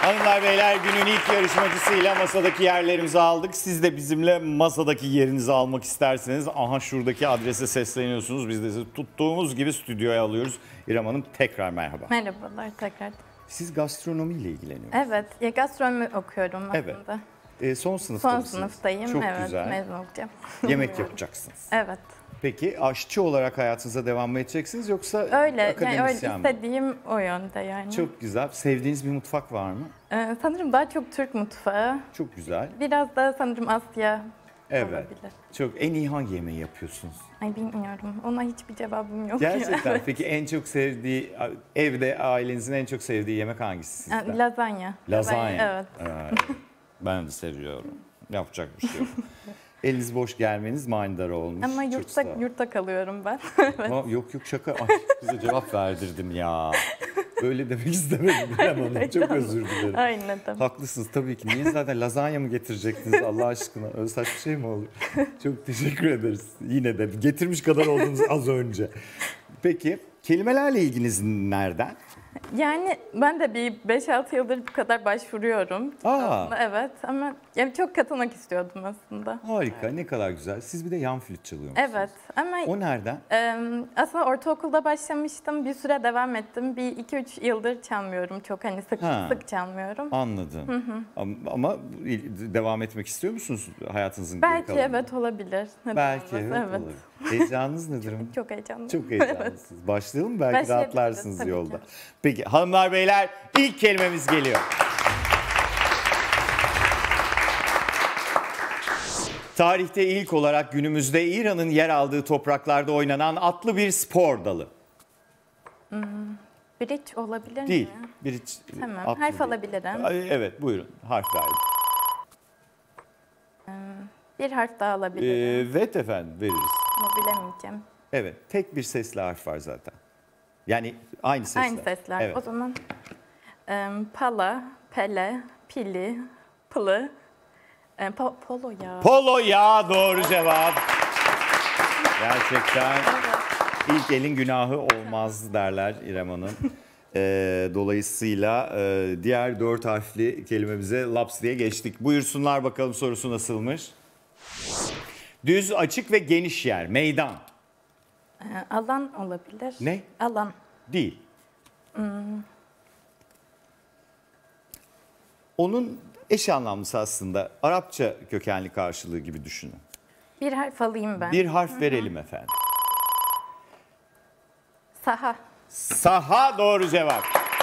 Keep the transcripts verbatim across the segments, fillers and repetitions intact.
Hanımlar beyler, günün ilk yarışmacısıyla masadaki yerlerimizi aldık. Siz de bizimle masadaki yerinizi almak isterseniz aha şuradaki adrese sesleniyorsunuz. Biz de sizi tuttuğumuz gibi stüdyoya alıyoruz. İrem Hanım tekrar merhaba. Merhabalar tekrar. Siz gastronomiyle ilgileniyorsunuz. Evet, ya gastronomi okuyorum aslında. Evet. E, son sınıfta Son mısınız? sınıftayım, Çok evet, güzel. mezun olacağım. Yemek yapacaksınız. Evet. Peki aşçı olarak hayatınıza devam mı edeceksiniz yoksa Öyle, yani öyle akademisyen mi? istediğim o yönde yani. Çok güzel. Sevdiğiniz bir mutfak var mı? Ee, sanırım daha çok Türk mutfağı. Çok güzel. Biraz da sanırım Asya Evet. olabilir. Çok en iyi hangi yemeği yapıyorsunuz? Ay bilmiyorum. Ona hiçbir cevabım yok. Gerçekten. Evet. Peki en çok sevdiği, evde ailenizin en çok sevdiği yemek hangisi sizde? Yani lazanya. Lazanya. Evet. Evet. Ben de seviyorum. Yapacak bir şey yok. Eliniz boş gelmeniz manidar olmuş. Ama Çok yurtta, sağ ol. yurtta kalıyorum ben. Evet. Ama yok yok şaka. Ay, size cevap verdirdim ya. Böyle demek istemedim İrem Hanım. Çok özür dilerim. Aynen. Haklısınız tabii ki. Niye zaten lazanya mı getirecektiniz Allah aşkına? Öyle saçma şey mi olur? Çok teşekkür ederiz. Yine de getirmiş kadar oldunuz az önce. Peki kelimelerle ilginiz nereden? Yani ben de bir beş altı yıldır bu kadar başvuruyorum. Aa. Aslında, evet ama yani çok katılmak istiyordum aslında. Harika, ne kadar güzel. Siz bir de yan flüt çalıyormuşsunuz. Evet ama O nereden? e, aslında ortaokulda başlamıştım. Bir süre devam ettim. Bir iki üç yıldır çalmıyorum. Çok hani sık Ha. sık çalmıyorum. Anladım. Hı hı. Ama, ama devam etmek istiyor musunuz hayatınızın geri Belki kalanında? evet olabilir. Neden Belki olmasın? evet, evet. olur. Heyecanınız nedir? Çok heyecanlıyım. Çok heyecanlısınız. Başlayalım mı? Belki Başlayabiliriz, rahatlarsınız tabii yolda. ki. Peki hanımlar beyler ilk kelimemiz geliyor. Tarihte ilk olarak günümüzde İran'ın yer aldığı topraklarda oynanan atlı bir spor dalı. Hmm, bridge olabilir Değil. mi? Bir hiç Tamam. atlı Harf değil. alabilirim. Ay, evet buyurun harf verdim. Bir harf daha alabilirim. Ee, evet efendim veririz. Ama bilemeyeceğim. Evet tek bir sesli harf var zaten. Yani aynı sesler. Aynı sesler. Evet. O zaman e, pala, pele, pili, pılı, e, po- polo ya. Polo ya doğru cevap. Gerçekten ilk elin günahı olmaz derler İrem Hanım. Ee, dolayısıyla e, diğer dört harfli kelimemize laps diye geçtik. Buyursunlar bakalım sorusu nasılmış? Düz, açık ve geniş yer, meydan. E, alan olabilir. Ne? Alan. Değil. Onun eş anlamlısı aslında Arapça kökenli karşılığı gibi düşünün. Bir harf alayım ben. Bir harf verelim efendim. Saha. Saha doğru cevap.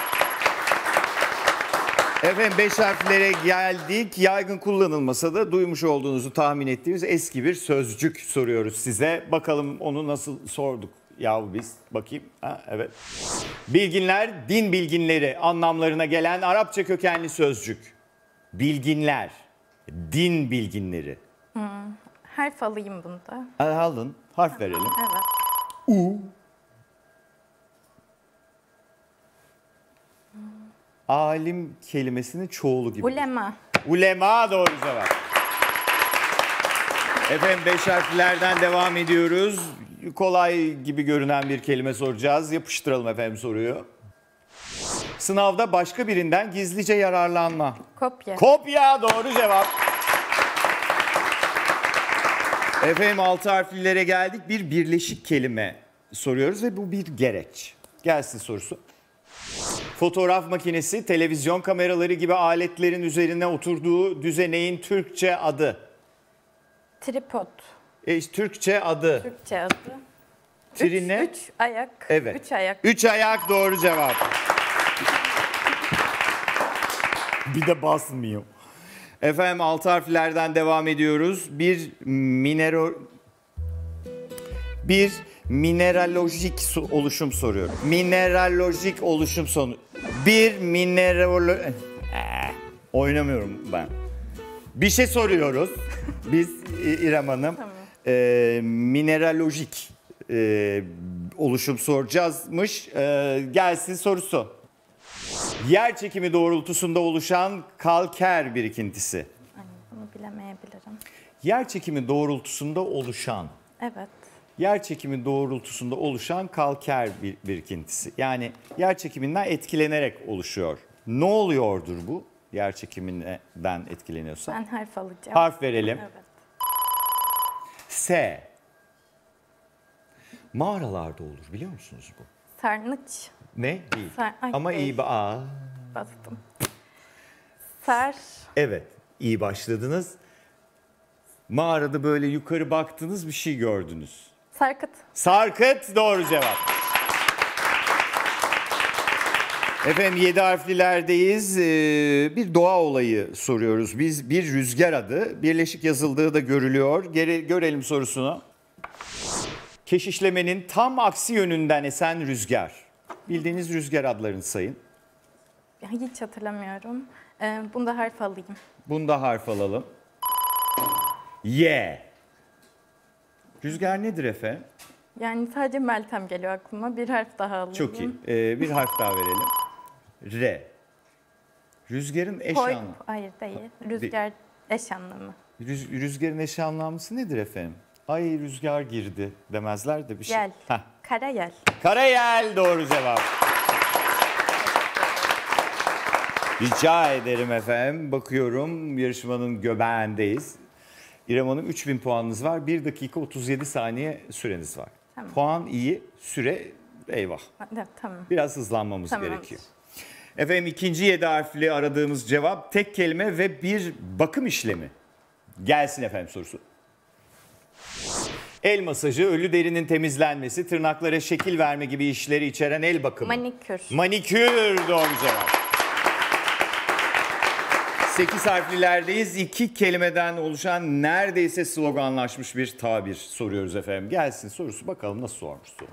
Efendim beş harflere geldik. Yaygın kullanılmasa da duymuş olduğunuzu tahmin ettiğimiz eski bir sözcük soruyoruz size. Bakalım onu nasıl sorduk yahu biz. Bakayım. Ha, evet. Bilginler, din bilginleri anlamlarına gelen Arapça kökenli sözcük. Bilginler, din bilginleri. Harf alayım bunda. Alın, harf verelim. Evet. U. Alim kelimesinin çoğulu gibi. Ulema. Ulema doğru cevap. Efendim beş harflerden devam ediyoruz. Kolay gibi görünen bir kelime soracağız. Yapıştıralım efendim soruyu. Sınavda başka birinden gizlice yararlanma. Kopya. Kopya doğru cevap. Efendim altı harflilere geldik. Bir birleşik kelime soruyoruz ve bu bir gereç. Gelsin sorusu. Fotoğraf makinesi, televizyon kameraları gibi aletlerin üzerine oturduğu düzeneğin Türkçe adı. Tripod. E, Türkçe adı. Türkçe adı. Trine. Üç, üç ayak. Evet. Üç ayak. Üç ayak doğru cevap. Bir de basmıyor. Efendim altı harflerden devam ediyoruz. Bir minero... Bir mineralojik su- oluşum soruyorum. Mineralojik oluşum sonu. Bir mineralo... Ee, oynamıyorum ben. Bir şey soruyoruz. Biz İ- İrem Hanım. Tamam. Ee, mineralojik e, oluşum soracağızmış. Ee, gelsin sorusu. Yer çekimi doğrultusunda oluşan kalker birikintisi. Ay, bunu bilemeyebilirim. Yer çekimi doğrultusunda oluşan. Evet. Yer çekimi doğrultusunda oluşan kalker bir birikintisi. Yani yer çekiminden etkilenerek oluşuyor. Ne oluyordur bu? yer çekiminden etkileniyorsan. Ben harf alacağım. Harf verelim. Evet. S. Mağaralarda olur biliyor musunuz bu? Sarnıç. Ne? Değil. Sar- Ay, Ama değil. iyi. ba- Aa, Bastım. Sar. evet, iyi başladınız. Mağarada böyle yukarı baktınız, bir şey gördünüz. Sarkıt. Sarkıt doğru cevap. Efendim yedi harflilerdeyiz. Ee, bir doğa olayı soruyoruz. Biz bir rüzgar adı. Birleşik yazıldığı da görülüyor. Geri, görelim sorusunu. Keşişlemenin tam aksi yönünden esen rüzgar. Bildiğiniz rüzgar adlarını sayın. Ya, hiç hatırlamıyorum. Ee, bunda harf alayım. Bunda harf alalım. Y. Rüzgar nedir efendim? Yani sadece Meltem geliyor aklıma. Bir harf daha alayım. Çok iyi. Ee, bir harf daha verelim. R. Rüzgarın eş Koy. anlamı. Hayır değil. Rüzgar eş anlamı. Rüz- rüzgarın eş anlamlısı nedir efendim? Ay rüzgar girdi demezler de bir şey. Yel. Heh. Karayel. Karayel doğru cevap. Rica ederim efendim. Bakıyorum yarışmanın göbeğindeyiz. İrem Hanım üç bin puanınız var. bir dakika otuz yedi saniye süreniz var. Tamam. Puan iyi, süre eyvah. Evet, tamam. Biraz hızlanmamız Tamamdır. gerekiyor. Efendim ikinci yedi harfli aradığımız cevap tek kelime ve bir bakım işlemi. Gelsin efendim sorusu. El masajı, ölü derinin temizlenmesi, tırnaklara şekil verme gibi işleri içeren el bakımı. Manikür. Manikür doğru cevap. sekiz harflilerdeyiz. İki kelimeden oluşan neredeyse sloganlaşmış bir tabir soruyoruz efendim. Gelsin sorusu bakalım nasıl sormuş soru.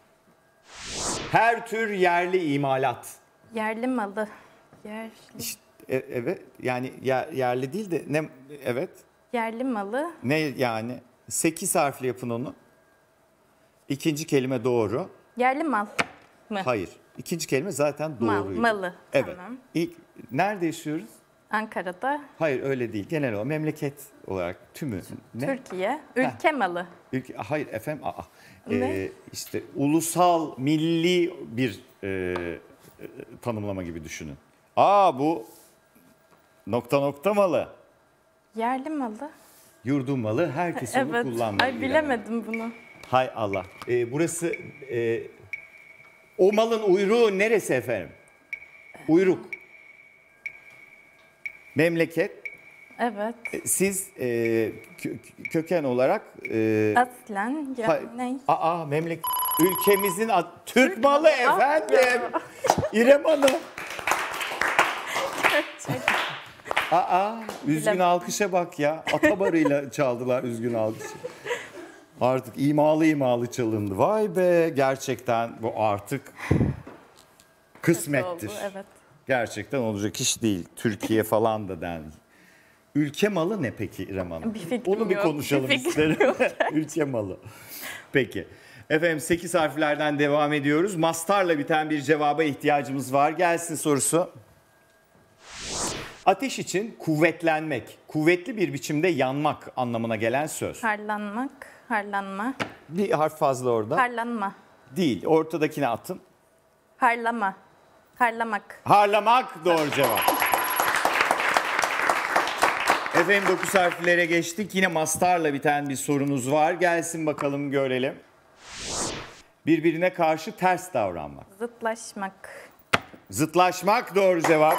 Her tür yerli imalat. Yerli malı. Yerli, İşte, e- evet yani yer- yerli değil de ne evet yerli malı. ne yani sekiz harfli yapın onu. İkinci kelime doğru. Yerli mal mı? Hayır. İkinci kelime zaten Mal, doğruydu. malı. Evet. Tamam. İlk nerede yaşıyoruz? Ankara'da. Hayır öyle değil. Genel olarak memleket olarak tümü. Ne? Türkiye. Ülke malı. Ülke, hayır efendim. Aa, Ne? Ee, işte ulusal, milli bir e, e, tanımlama gibi düşünün. Aa bu nokta nokta malı. Yerli malı. Yurdun malı. Herkes onu Evet. kullanmalı. Ay bilemedim bunu. Hay Allah. Ee, burası e, o malın uyruğu neresi efendim? Uyruk. Memleket. Evet. Siz e, kö- köken olarak e, Aslen. Ya, ha- ne? aa memleket ülkemizin ad- Türk malı malı, efendim. İrem Hanım. Aa üzgün Bilemedim. alkışa bak ya. Atabarıyla çaldılar üzgün alkışı. Artık imalı imalı çalındı. Vay be gerçekten bu artık kısmettir. Oldu, evet. Gerçekten olacak iş değil. Türkiye falan da denli. Ülke malı ne peki İrem Hanım? Bir fikrim Onu bir yok. konuşalım Bir fikrim isterim. yok. Ülke malı. Peki. Efendim sekiz harflerden devam ediyoruz. Mastarla biten bir cevaba ihtiyacımız var. Gelsin sorusu. Ateş için kuvvetlenmek, kuvvetli bir biçimde yanmak anlamına gelen söz. Harlanmak. Harlanma. Bir harf fazla orada. Harlanma. Değil. Ortadakine atın. Harlama. Harlamak. Harlamak doğru cevap. Efendim dokuz harflere geçtik. Yine mastarla biten bir sorunuz var. Gelsin bakalım görelim. Birbirine karşı ters davranmak. Zıtlaşmak. Zıtlaşmak doğru cevap.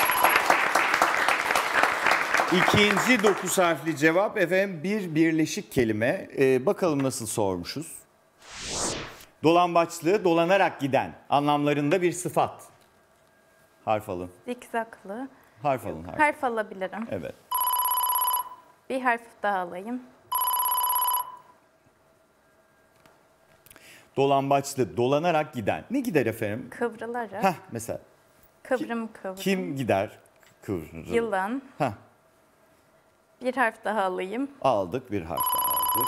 İkinci dokuz harfli cevap efendim bir birleşik kelime. Ee, bakalım nasıl sormuşuz. Dolambaçlı, dolanarak giden anlamlarında bir sıfat. Harf alın. Zikzaklı. Harf alın. Harf. Harf alabilirim. Evet. Bir harf daha alayım. Dolambaçlı, dolanarak giden. Ne gider efendim? Kıvrılarak. Heh mesela. Kıvrım kıvrım. Kim gider? Kıvrılır. Yılan. Heh, Bir harf daha alayım. aldık bir harf daha aldık.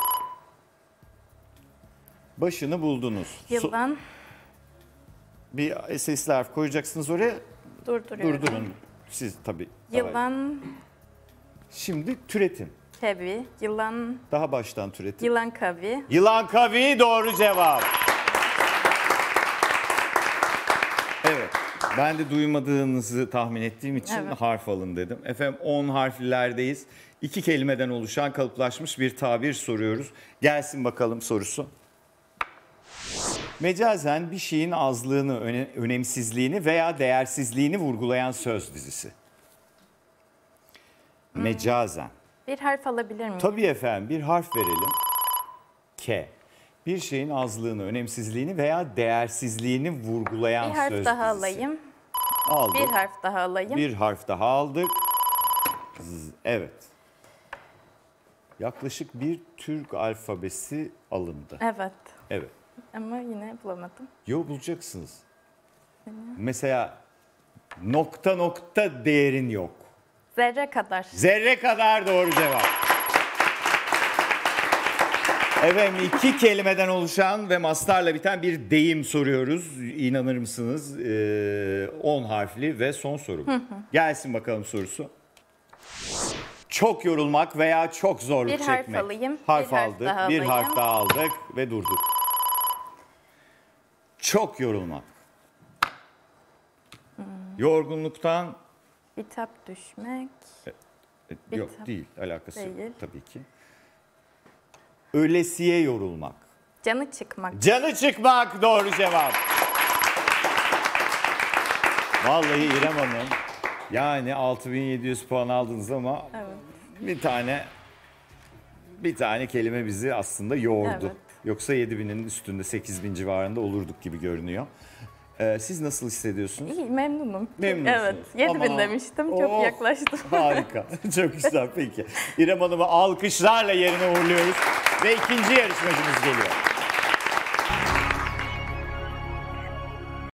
Başını buldunuz. So- Yılan. bir sesli harf koyacaksınız oraya. Durduruyorum. Durdurun. Siz tabii. daha- Yılan. Şimdi türetin. Kevi. Yılan. Daha baştan türetin. Yılan kavi. Yılan kavi doğru cevap. Evet. Ben de duymadığınızı tahmin ettiğim için Evet. harf alın dedim. Efendim on harflerdeyiz. İki kelimeden oluşan kalıplaşmış bir tabir soruyoruz. Gelsin bakalım sorusu. Mecazen bir şeyin azlığını, öne- önemsizliğini veya değersizliğini vurgulayan söz dizisi. Mecazen. Bir harf alabilir miyim? Tabii efendim, bir harf verelim. K. Bir şeyin azlığını, önemsizliğini veya değersizliğini vurgulayan Bir harf söz daha dizisi. alayım. Aldık. Bir harf daha alayım. Bir harf daha aldık. Z- Evet. Yaklaşık bir Türk alfabesi alındı. Evet. Evet. Ama yine bulamadım. Yo, bulacaksınız. Mesela nokta nokta değerin yok. Zerre kadar. Zerre kadar doğru cevap. Efendim iki kelimeden oluşan ve mastarla biten bir deyim soruyoruz. İnanır mısınız? Ee, on harfli ve son soru. Gelsin bakalım sorusu. Çok yorulmak veya çok zorluk Bir harf çekmek. alayım, Harf bir harf aldık, daha bir alayım. harf daha aldık ve durduk. Çok yorulmak. Yorgunluktan Bitap düşmek. e, yok Bitap değil, alakası yok değil. tabii ki. Ölesiye yorulmak. Canı çıkmak. Canı çıkmak doğru cevap. Vallahi İrem Hanım, yani altı bin yedi yüz puan aldınız ama Evet. bir tane bir tane kelime bizi aslında yordu. Evet. Yoksa yedi binin üstünde, sekiz bin civarında olurduk gibi görünüyor. Ee, siz nasıl hissediyorsunuz? İyi, memnunum. Memnunsunuz. Evet. yedi bin Ama- demiştim. Oh, Çok yaklaştım. Harika. Çok güzel peki. İrem Hanım'ı alkışlarla yerine uğurluyoruz. Ve ikinci yarışmacımız geliyor.